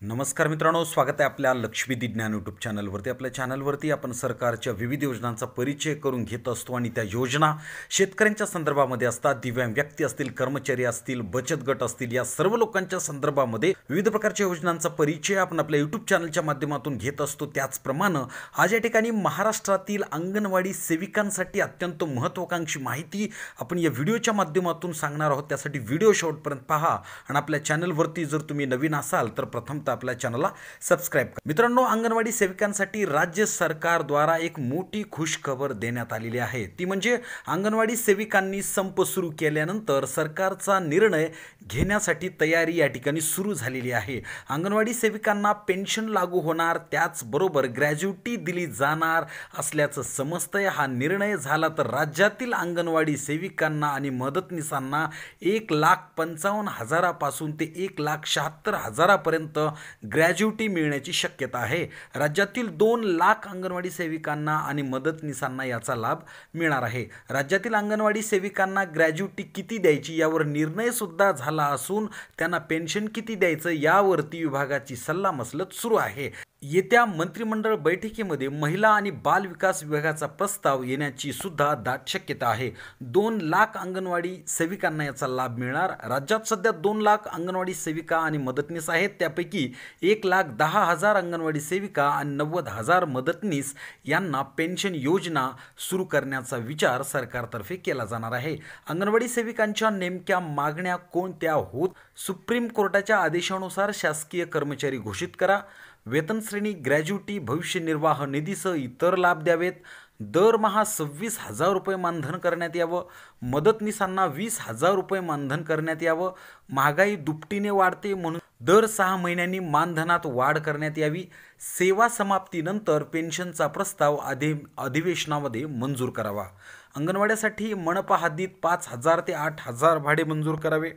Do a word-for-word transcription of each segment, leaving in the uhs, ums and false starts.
नमस्कार मित्रांनो, स्वागत आहे आपल्या लक्ष्मी ज्ञान यूट्यूब चॅनलवरती। आपल्या चॅनलवरती आपण सरकारच्या विविध योजनांचा परिचय करून घेत असतो आणि त्या योजना शेतकऱ्यांच्या संदर्भामध्ये असतात। दिव्यांग व्यक्ती असतील, कर्मचारी असतील, बचत गट असतील, या सर्व लोकांच्या संदर्भामध्ये विविध प्रकारच्या योजनांचा परिचय आपण आपल्या यूट्यूब चॅनलच्या माध्यमातून घेत असतो। त्याचप्रमाणे आज या ठिकाणी महाराष्ट्रातील अंगणवाडी सेविकांसाठी अत्यंत महत्त्वाकांक्षी माहिती आपण या व्हिडिओच्या माध्यमातून सांगणार आहोत। त्यासाठी व्हिडिओ शेवटपर्यंत पहा आणि आपल्या चॅनलवरती जर तुम्ही नवीन असाल तर प्रथम आपल्या चॅनलला सबस्क्राइब करा। मित्रांनो, अंगणवाडी सेविकांसाठी राज्य सरकार द्वारा एक मोठी खुश खबर देण्यात आलेली आहे। ती म्हणजे अंगणवाडी सेविकांनी संप सुरू केल्यानंतर सरकारचा निर्णय घेण्यासाठी तयारी या ठिकाणी सुरू झालेली आहे। अंगणवाडी सेविकांना पेन्शन लागू होणार, त्याचबरोबर ग्रॅज्युटी दिली जाणार असल्याचं समजतंय। हा निर्णय झाला तर राज्यातील अंगणवाडी सेविकांना आणि मदतनीसांना एक लाख पंचावन्न हजारापासून ते एक लाख शहात्तर हजारापर्यंत ग्रॅज्युटी मिळण्याची शक्यता आहे। राज्यातील दोन लाख अंगणवाडी सेविकांना आणि मदतनीसांना याचा लाभ मिळणार आहे। राज्यातील अंगणवाडी सेविकांना ग्रॅज्युटी किती द्यायची यावर निर्णय सुद्धा झाला असून त्यांना पेन्शन किती द्यायचं यावरती विभागाची सल्लामसलत सुरू आहे। येत्या मंत्रिमंडळ बैठकीमध्ये महिला आणि बाल विकास विभागाचा प्रस्ताव येण्याची सुद्धा दाट शक्यता आहे। दोन लाख अंगणवाडी सेविकांना याचा लाभ मिळणार। राज्यात सध्या दोन लाख अंगणवाडी सेविका आणि मदतनीस आहेत, त्यापैकी एक लाख दहा हजार अंगणवाडी सेविका आणि नव्वद हजार मदतनीस यांना पेन्शन योजना सुरू करण्याचा विचार सरकारतर्फे केला जाणार आहे। अंगणवाडी सेविकांच्या नेमक्या मागण्या कोणत्या होत? सुप्रीम कोर्टाच्या आदेशानुसार शासकीय कर्मचारी घोषित करा, वेतन श्रेणी, ग्रॅज्युटी, भविष्य निर्वाह निधीसह इतर लाभ द्यावेत, दरमहा सव्वीस हजार रुपये मानधन करण्यात यावं, मदतनीसांना वीस हजार रुपये मानधन करण्यात यावं, महागाई दुपटीने वाढते म्हणून दर सहा महिन्यांनी मानधनात वाढ करण्यात यावी, सेवा समाप्तीनंतर पेन्शनचा प्रस्ताव अधि अधिवेशनामध्ये मंजूर करावा, अंगणवाड्यासाठी मनपा हद्दीत पाच हजार ते आठ हजार भाडे मंजूर करावे,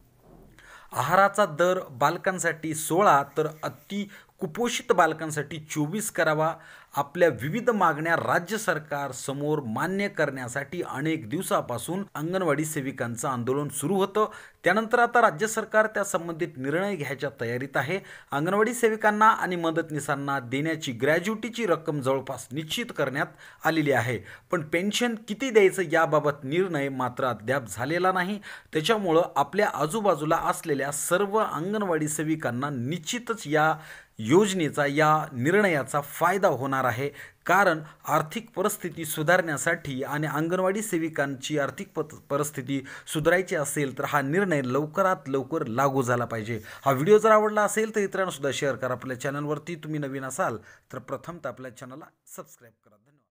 आहाराचा दर बालकांसाठी सोळा तर अति कुपोषित बालकांसाठी चोवीस करावा। आपल्या विविध मागण्या राज्य सरकार समोर मान्य करण्यासाठी अनेक दिवसापासून अंगणवाडी सेविकांचं आंदोलन सुरू होतं। त्यानंतर आता राज्य सरकार त्या संबंधित निर्णय घ्यायच्या तयारीत आहे। अंगणवाडी सेविकांना आणि मदतनीसांना देण्याची ग्रॅज्युटीची रक्कम जवळपास निश्चित करण्यात आलेली आहे, पण पेन्शन किती द्यायचं याबाबत निर्णय मात्र अद्याप झालेला नाही। त्याच्यामुळं आपल्या आजूबाजूला असलेल्या सर्व अंगणवाडी सेविकांना निश्चितच या योजनेचा, या निर्णयाचा फायदा होणार आहे। कारण आर्थिक परिस्थिती सुधारण्यासाठी आणि अंगणवाडी सेविकांची आर्थिक परिस्थिती सुधारायची असेल तर हा निर्णय लवकरात लवकर लागू झाला पाहिजे। हा व्हिडिओ जर आवडला असेल तर इतरांना सुद्धा शेअर करा। आपल्या चॅनलवरती तुम्ही नवीन असाल तर प्रथमतः आपल्या चॅनलला सबस्क्राइब करा।